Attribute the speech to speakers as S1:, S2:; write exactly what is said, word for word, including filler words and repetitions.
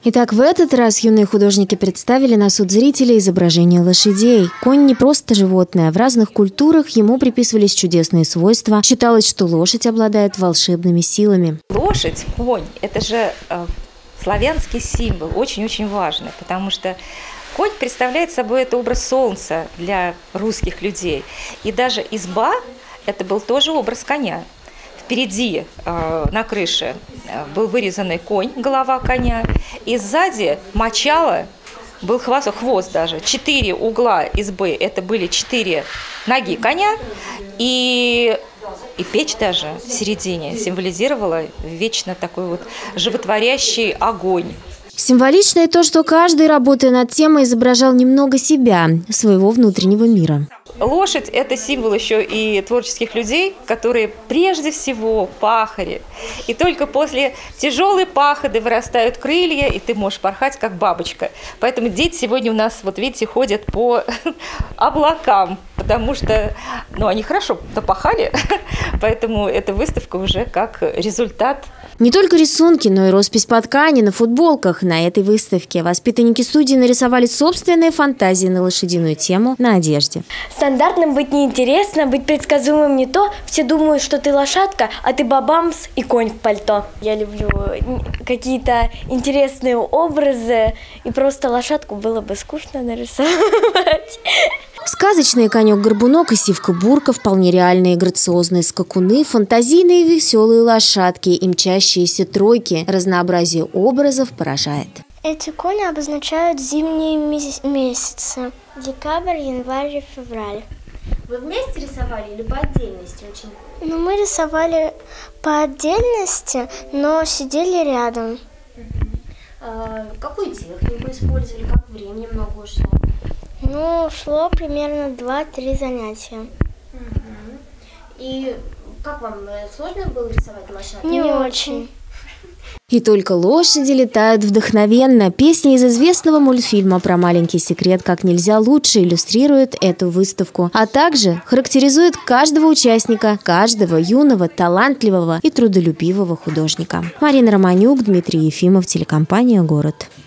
S1: Итак, в этот раз юные художники представили на суд зрителей изображение лошадей. Конь не просто животное. В разных культурах ему приписывались чудесные свойства. Считалось, что лошадь обладает волшебными силами.
S2: Лошадь, конь – это же э, славянский символ, очень-очень важный, потому что конь представляет собой это образ солнца для русских людей. И даже изба – это был тоже образ коня. Впереди э, на крыше был вырезанный конь, голова коня, и сзади мочало был хвост, хвост даже. Четыре угла избы – это были четыре ноги коня, и, и печь даже в середине символизировала вечно такой вот животворящий огонь.
S1: Символично и то, что каждый, работая над темой, изображал немного себя, своего внутреннего мира.
S2: Лошадь – это символ еще и творческих людей, которые прежде всего пахари. И только после тяжелой пахоты вырастают крылья, и ты можешь порхать, как бабочка. Поэтому дети сегодня у нас, вот видите, ходят по облакам, потому что ну, они хорошо допахали, поэтому эта выставка уже как результат.
S1: Не только рисунки, но и роспись по ткани на футболках на этой выставке. Воспитанники студии нарисовали собственные фантазии на лошадиную тему на одежде.
S3: Стандартным быть неинтересно, быть предсказуемым не то. Все думают, что ты лошадка, а ты бабамс и конь в пальто. Я люблю какие-то интересные образы, и просто лошадку было бы скучно нарисовать.
S1: Сказочные конек-горбунок и сивка-бурка, вполне реальные грациозные скакуны, фантазийные веселые лошадки и мчащиеся тройки. Разнообразие образов поражает.
S4: Эти кони обозначают зимние месяцы. Декабрь, январь и февраль.
S5: Вы вместе рисовали или по отдельности очень?
S4: Ну, мы рисовали по отдельности, но сидели рядом.
S5: А, какую технику использовали, как времени много ушло?
S4: Ну, шло примерно два-три занятия.
S5: Угу. И как вам, сложно было рисовать лошадку?
S4: Не, Не очень.
S1: И только лошади летают вдохновенно. Песня из известного мультфильма про маленький секрет как нельзя лучше иллюстрирует эту выставку, а также характеризует каждого участника, каждого юного, талантливого и трудолюбивого художника. Марина Романюк, Дмитрий Ефимов, телекомпания «Город».